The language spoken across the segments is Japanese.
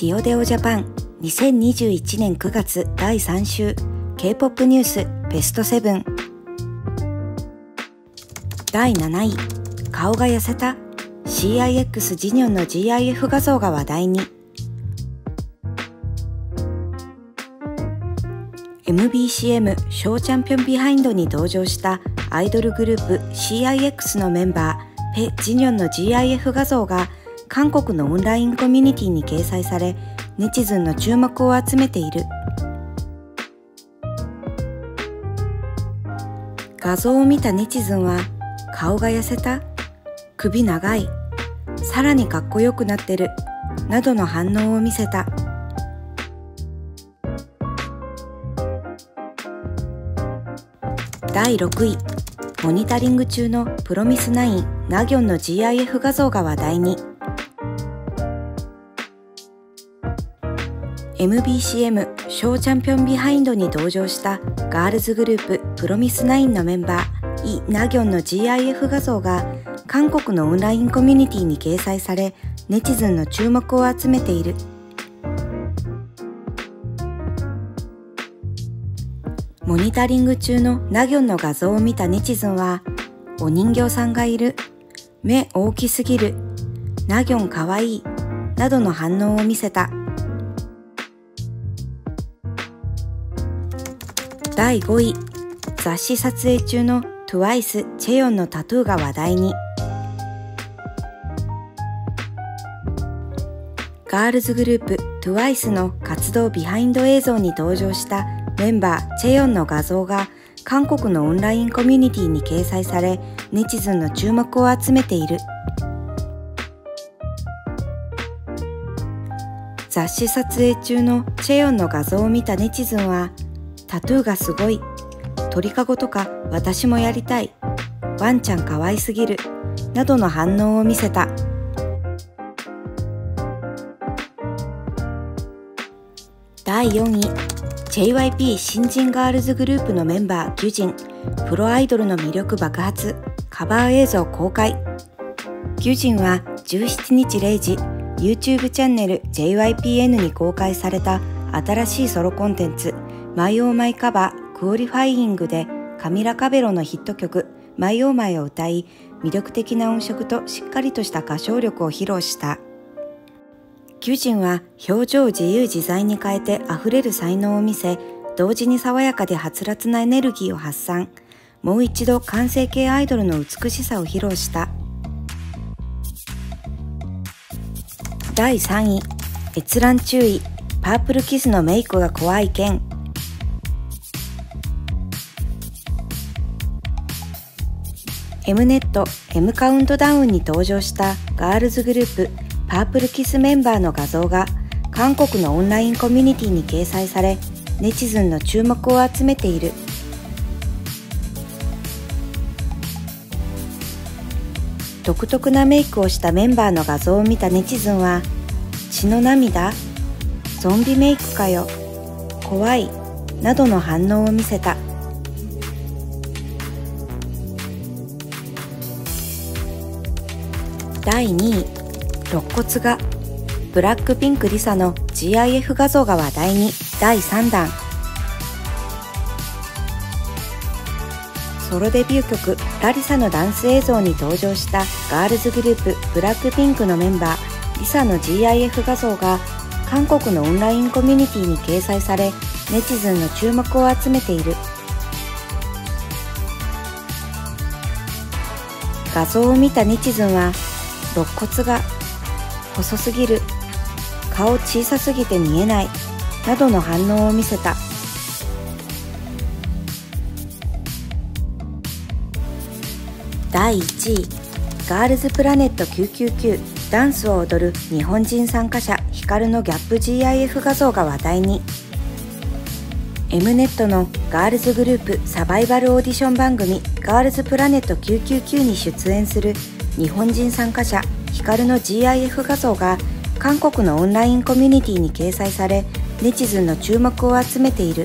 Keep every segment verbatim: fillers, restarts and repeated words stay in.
ディオデオジャパンにせんにじゅういちねんくがつだいさん週 K-ポップ ニュースベストセブン。だいなない、顔が痩せた シーアイエックス ジニョンの ジーアイエフ 画像が話題に。エムビーシーエム ショーチャンピオンビハインドに登場したアイドルグループ シーアイエックス のメンバーペ・ジニョンの ジーアイエフ 画像が韓国のオンラインコミュニティに掲載され、ネチズンの注目を集めている。画像を見たネチズンは、顔が痩せた、首長い、さらにかっこよくなってる、などの反応を見せた。だいろくい、モニタリング中のプロミスナイン・ナギョンの ジーアイエフ 画像が話題に。エムビーシーエム ショーチャンピオンビハインドに登場したガールズグループプロミスナインのメンバーイ・ナギョンの ジーアイエフ 画像が韓国のオンラインコミュニティに掲載され、ネチズンの注目を集めている。モニタリング中のナギョンの画像を見たネチズンは、お人形さんがいる、目大きすぎる、ナギョンかわいい、などの反応を見せた。だいごい、雑誌撮影中の トゥワイス チェヨンのタトゥーが話題に。ガールズグループ トゥワイス の活動ビハインド映像に登場したメンバーチェヨンの画像が韓国のオンラインコミュニティに掲載され、ネチズンの注目を集めている。雑誌撮影中のチェヨンの画像を見たネチズンは、タトゥーがすごい、鳥かごとか私もやりたい、ワンちゃんかわいすぎる、などの反応を見せた。だいよんい、ジェイワイピー 新人ガールズグループのメンバーギュジン、プロアイドルの魅力爆発、カバー映像公開。ギュジンはじゅうしちにちれいじ、YouTube チャンネル ジェイワイピーエヌ に公開された新しいソロコンテンツ、マイオーマイカバークオリファイイングでカミラ・カベロのヒット曲マイオーマイを歌い、魅力的な音色としっかりとした歌唱力を披露した。ギュジンは表情を自由自在に変えて溢れる才能を見せ、同時に爽やかではつらつなエネルギーを発散。もう一度完成形アイドルの美しさを披露した。だいさんい、閲覧注意、パープルキスのメイクが怖い件。M ネット M カウントダウンに登場したガールズグループパープルキスメンバーの画像が韓国のオンラインコミュニティに掲載され、ネチズンの注目を集めている。独特なメイクをしたメンバーの画像を見たネチズンは、血の涙、ゾンビメイクかよ、怖い、などの反応を見せた。だいにい、肋骨がブラックピンクリサの ジーアイエフ 画像が話題に。だいさんだん、ソロデビュー曲ラリサのダンス映像に登場したガールズグループブラックピンクのメンバーリサの ジーアイエフ 画像が韓国のオンラインコミュニティに掲載され、ネチズンの注目を集めている。画像を見たネチズンは、肋骨が細すぎる、顔小さすぎて見えない、などの反応を見せた。だいいちい、ガールズプラネットきゅうきゅうきゅうダンスを踊る日本人参加者ヒカルのギャップ ジーアイエフ 画像が話題に。M ネットのガールズグループサバイバルオーディション番組ガールズプラネットきゅうきゅうきゅうに出演する日本人参加者ヒカルの ジーアイエフ 画像が韓国のオンラインコミュニティに掲載され、ネチズンの注目を集めている。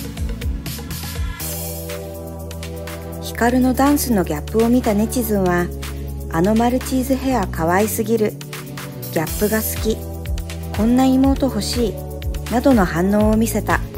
ヒカルのダンスのギャップを見たネチズンは、あのマルチーズヘア可愛すぎる、ギャップが好き、 こんな妹欲しいなどの反応を見せた。